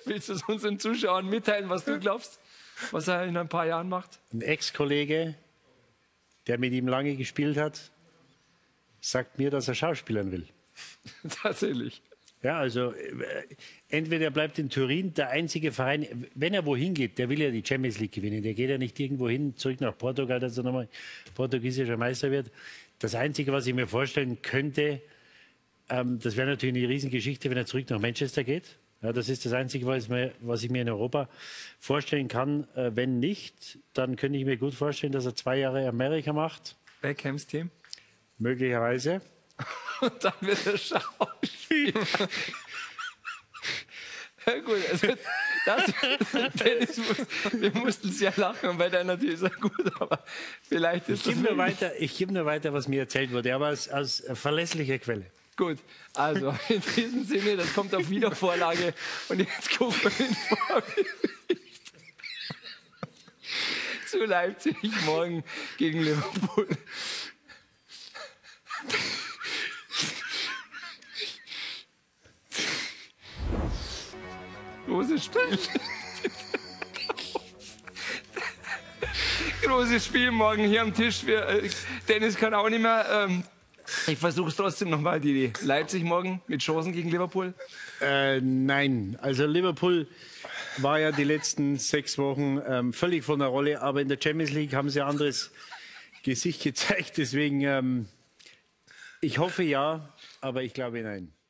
Willst du es unseren Zuschauern mitteilen, was du glaubst, was er in ein paar Jahren macht? Ein Ex-Kollege, der mit ihm lange gespielt hat, sagt mir, dass er schauspielern will. Tatsächlich. Ja, also entweder er bleibt in Turin, der einzige Verein, wenn er wohin geht, der will ja die Champions League gewinnen. Der geht ja nicht irgendwo hin, zurück nach Portugal, dass er nochmal portugiesischer Meister wird. Das Einzige, was ich mir vorstellen könnte, das wäre natürlich eine Riesengeschichte, wenn er zurück nach Manchester geht. Ja, das ist das Einzige, was ich mir in Europa vorstellen kann. Wenn nicht, dann könnte ich mir gut vorstellen, dass er 2 Jahre Amerika macht. Beckhams Team? Möglicherweise. Und dann wird er Schauspieler. Ja gut, also Dennis, wir mussten sehr lachen, weil der natürlich sehr gut, aber vielleicht ist Ich gebe nur weiter, was mir erzählt wurde, aber aus verlässlicher Quelle. Gut, also in diesem Sinne, das kommt auf Wiedervorlage und jetzt gucken wir den Vorbericht zu Leipzig morgen gegen Liverpool. Großes Spiel. Großes Spiel morgen hier am Tisch. Dennis kann auch nicht mehr. Ich versuche es trotzdem nochmal. Die Leipzig morgen mit Chancen gegen Liverpool? Nein, also Liverpool war ja die letzten 6 Wochen völlig von der Rolle. Aber in der Champions League haben sie ein anderes Gesicht gezeigt. Deswegen, ich hoffe ja, aber ich glaube nein.